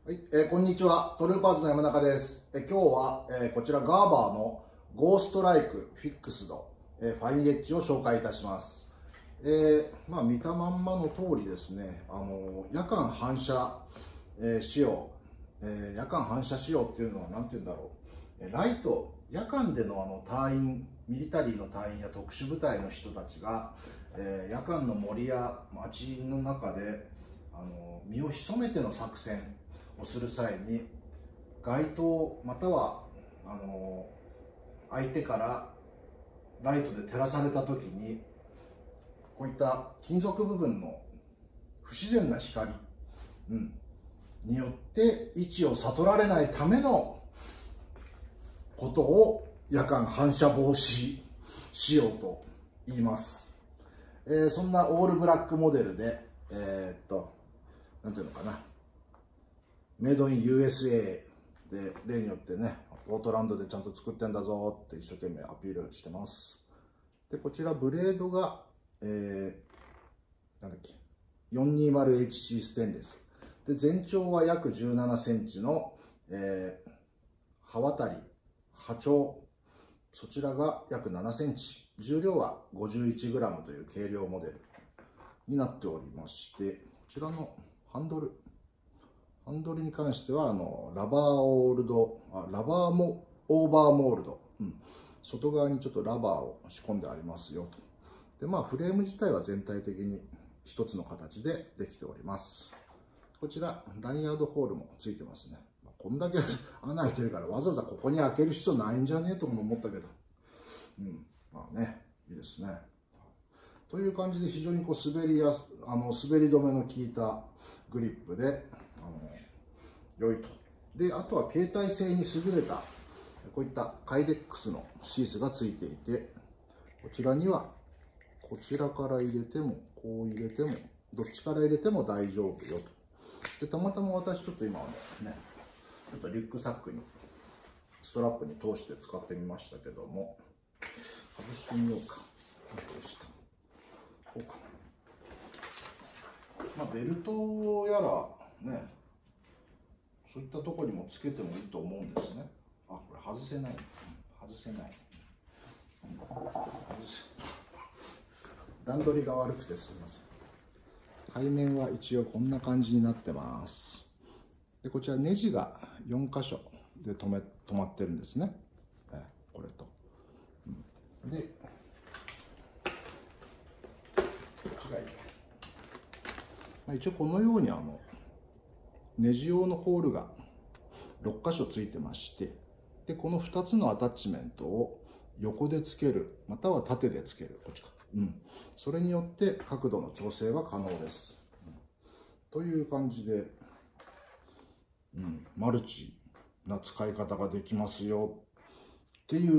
はい、こんにちは。トルーパーズの山中です。今日は、こちらガーバーのゴーストライクフィックスド、ファインエッジを紹介いたします。見たまんまの通りですね、夜間反射、仕様、夜間反射仕様っていうのは何て言うんだろう。ライト、夜間での隊員、ミリタリーの隊員や特殊部隊の人たちが、夜間の森や街の中で身を潜めての作戦をする際に街灯または相手からライトで照らされた時にこういった金属部分の不自然な光、によって位置を悟られないためのことを夜間反射防止仕様と言います。そんなオールブラックモデルでなんていうのかな、メイドイン USA で例によってね、ポートランドでちゃんと作ってんだぞって一生懸命アピールしてます。で、こちらブレードが、なんだっけ、420HC ステンレス。で、全長は約17センチの、刃渡り、刃長、そちらが約7センチ。重量は 51g という軽量モデルになっておりまして、こちらのハンドルに関してはラバーオーバーモールド、外側にちょっとラバーを仕込んでありますよと。で、フレーム自体は全体的に一つの形でできております。こちらラインヤードホールもついてますね。こんだけ穴開いてるからわざわざここに開ける必要ないんじゃねえとも思ったけど、いいですね。という感じで非常に滑り止めの効いたグリップで良いと。で、あとは携帯性に優れたこういったカイデックスのシースがついていて、こちらにはこちらから入れてもこう入れてもどっちから入れても大丈夫よと。で、たまたま私ちょっと今ね、ちょっとリュックサックにストラップに通して使ってみましたけども、外してみようか。どうしたこうかな。ベルトやらね、そういったところにもつけてもいいと思うんですね。これ外せない。段取りが悪くてすみません。背面は一応こんな感じになってます。で、こちらネジが4箇所で止まってるんですね。これと。で、一応このようにネジ用のホールが6箇所ついてまして、でこの2つのアタッチメントを横でつけるまたは縦でつける、こっちか、それによって角度の調整は可能です、という感じで、マルチな使い方ができますよっていう、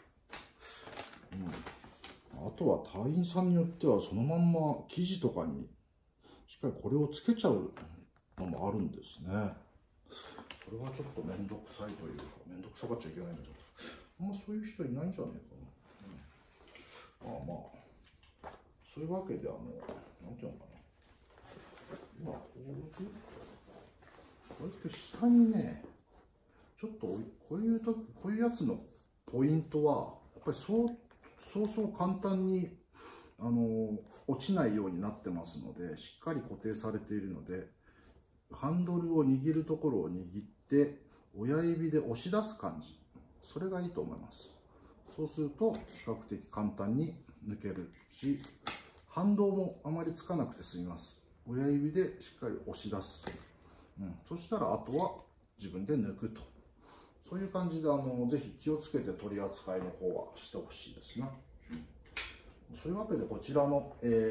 あとは隊員さんによってはそのまんま生地とかにしっかりこれをつけちゃうのもあるんですね。それはちょっと面倒くさいというか、面倒くさがっちゃいけないんだけど、そういう人いないんじゃないかな。そういうわけでなんていうのかな。今こうやって下にね、ちょっとこういうやつのポイントはやっぱりそう簡単に落ちないようになってますので、しっかり固定されているので、ハンドルを握るところを握って親指で押し出す感じ、それがいいと思います。そうすると比較的簡単に抜けるし、反動もあまりつかなくて済みます。親指でしっかり押し出す、そしたらあとは自分で抜くと、そういう感じでぜひ気をつけて取り扱いの方はしてほしいですね。そういうわけでこちらの、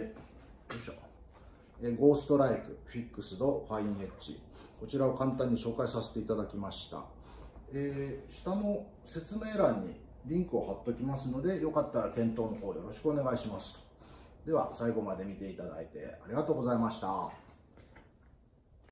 ゴーストライクフィックスドファインエッジ、こちらを簡単に紹介させていただきました。下の説明欄にリンクを貼っておきますので、よかったら検討の方よろしくお願いしますと。では最後まで見ていただいてありがとうございました。